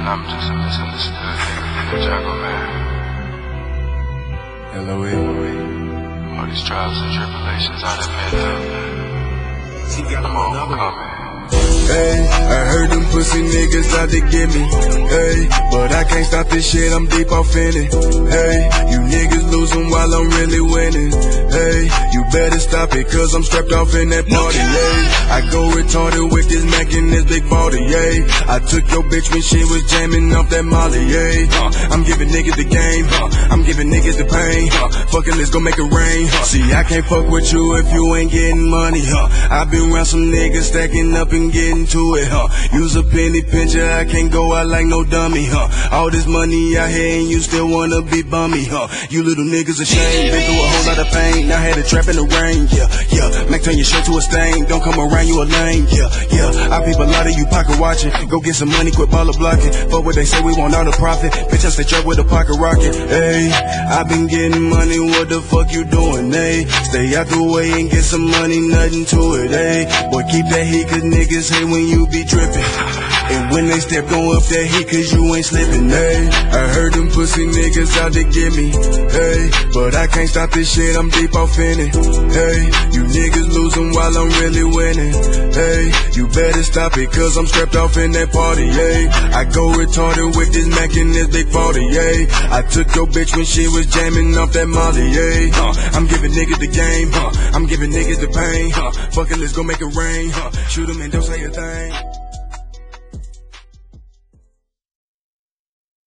I'm just a misunderstood nigga from the jungle, man. LOE. All these trials and tribulations I done been through. I'm overcoming. Hey, I heard them pussy niggas out to get me. Hey, but I can't stop this shit, I'm deep off in it. Hey, you niggas losing while I'm really winning. Hey, you better stop it, cause I'm strapped off in that party, yeah. I go retarded with this Mac and this big body, yeah. I took your bitch when she was jamming off that Molly, yeah. I'm giving niggas the game, I'm giving niggas the pain. Fucking let's go make it rain. See, I can't fuck with you if you ain't getting money, I been around some niggas stacking up and getting to it, Use a penny pincher, I can't go out like no dummy, All this money out here and you still wanna be bummy, You little niggas ashamed, been through a whole lot of pain. Now had a trap in the rain, yeah. Mac turn your shirt to a stain, don't come around, you a lame, yeah. I peep a lot of you pocket watching, go get some money, quit baller blocking. Fuck what they say, we want all the profit. Bitch, I stay trapped with a pocket rocket. Hey, I been getting money, what the fuck you doing, hey? Stay out the way and get some money, nothing to it, hey. Boy, keep that heat, cause niggas hate when you be drippin'. And when they step, go up that heat, cause you ain't slippin', hey. I heard them pussy niggas out to get me, hey. But I can't stop this shit, I'm deep off in it, hey. You niggas losing while I'm really winning, hey. You better stop it, cause I'm strapped off in that party, hey. I go retarded with this Mac and this big 40, hey. I took your bitch when she was jamming off that Molly, hey. I'm giving niggas the game, I'm giving niggas the pain. Fuck it, let's go make it rain, shoot 'em and don't say a thing.